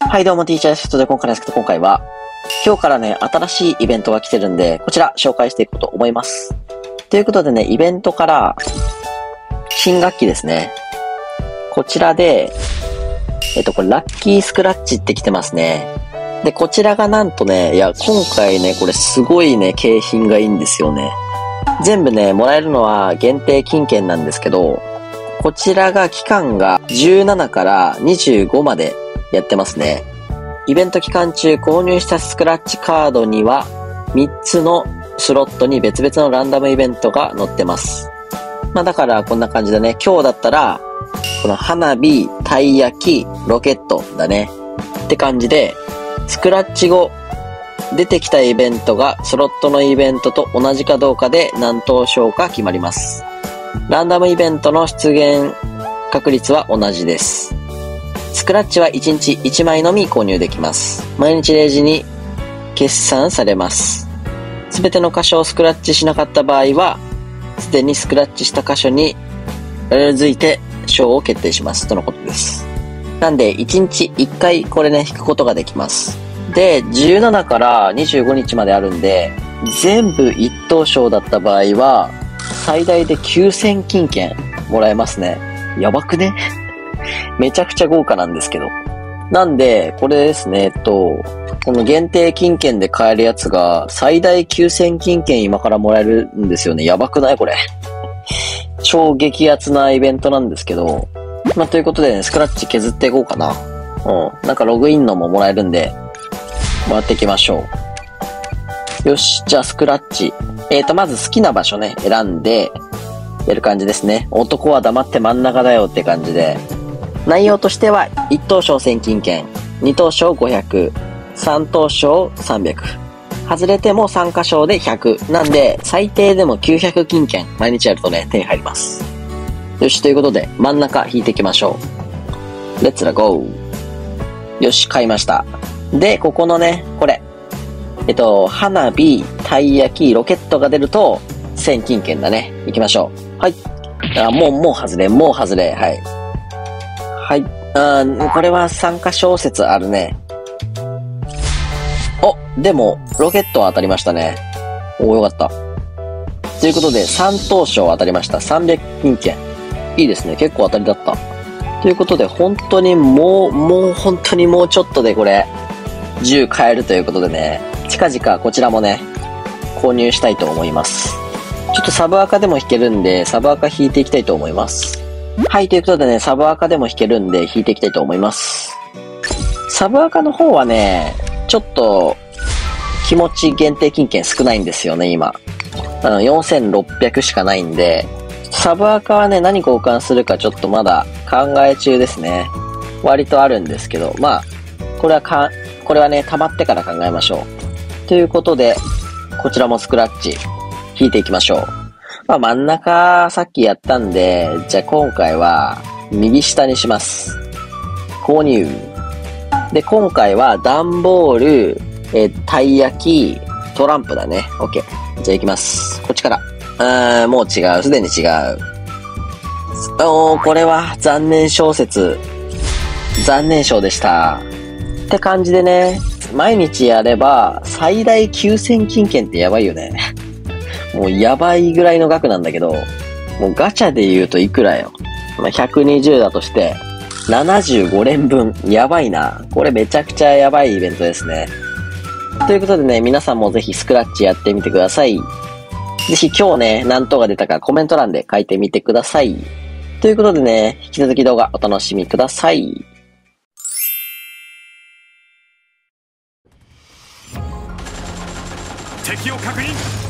はい、どうも、ティーチャーです。ということで、今回ですけど、今回は、今日からね、新しいイベントが来てるんで、こちら、紹介していこうと思います。ということでね、イベントから、新学期ですね。こちらで、これ、ラッキースクラッチって来てますね。で、こちらがなんとね、いや、今回ね、これすごいね、景品がいいんですよね。全部ね、もらえるのは限定金券なんですけど、こちらが期間が17から25までやってますね。イベント期間中購入したスクラッチカードには3つのスロットに別々のランダムイベントが載ってます。まあだからこんな感じだね。今日だったら、この花火、たい焼き、ロケットだね。って感じで、スクラッチ後、出てきたイベントがスロットのイベントと同じかどうかで何等賞か決まります。ランダムイベントの出現確率は同じです。スクラッチは1日1枚のみ購入できます。毎日0時に決算されます。すべての箇所をスクラッチしなかった場合は、すでにスクラッチした箇所に付いて賞を決定しますとのことです。なんで1日1回これね引くことができます。で、17から25日まであるんで、全部1等賞だった場合は最大で9000金券もらえますね。やばくねめちゃくちゃ豪華なんですけど。なんで、これですね、この限定金券で買えるやつが、最大9000金券今からもらえるんですよね。やばくないこれ。超激アツなイベントなんですけど。まあ、ということでね、スクラッチ削っていこうかな。なんかログインのももらえるんで、もらっていきましょう。よし、じゃあスクラッチ。まず好きな場所ね、選んで、やる感じですね。男は黙って真ん中だよって感じで。内容としては、1等賞1000金券、2等賞500、3等賞300。外れても参加賞で100。なんで、最低でも900金券、毎日やるとね、手に入ります。よし、ということで、真ん中引いていきましょう。レッツラゴー。よし、買いました。で、ここのね、これ。花火、たい焼き、ロケットが出ると、1000金券だね。行きましょう。はい。もう外れ。はい。はい。これは参加小説あるね。でも、ロケットは当たりましたね。よかった。ということで、3等賞当たりました。300金券。いいですね。結構当たりだった。ということで、本当にもうちょっとでこれ、10買えるということでね、近々こちらもね、購入したいと思います。ちょっとサブアカでも引けるんで、サブアカ引いていきたいと思います。はい、ということでね、サブアカでも引けるんで、引いていきたいと思います。サブアカの方はね、ちょっと、気持ち限定金券少ないんですよね、今。4600しかないんで、サブアカはね、何交換するかちょっとまだ考え中ですね。割とあるんですけど、まあ、これはね、溜まってから考えましょう。ということで、こちらもスクラッチ、引いていきましょう。まあ真ん中さっきやったんで、じゃあ今回は右下にします。購入。で、今回は段ボール、たい焼き、トランプだね。OK。じゃあ行きます。こっちから。もう違う。すでに違う。これは残念小説。残念賞でした。って感じでね、毎日やれば最大9000金券ってやばいよね。もうやばいぐらいの額なんだけど、もうガチャで言うといくらよ。120だとして、75連分。やばいな。これめちゃくちゃやばいイベントですね。ということでね、皆さんもぜひスクラッチやってみてください。ぜひ今日ね、何等が出たかコメント欄で書いてみてください。ということでね、引き続き動画お楽しみください。 敵を確認。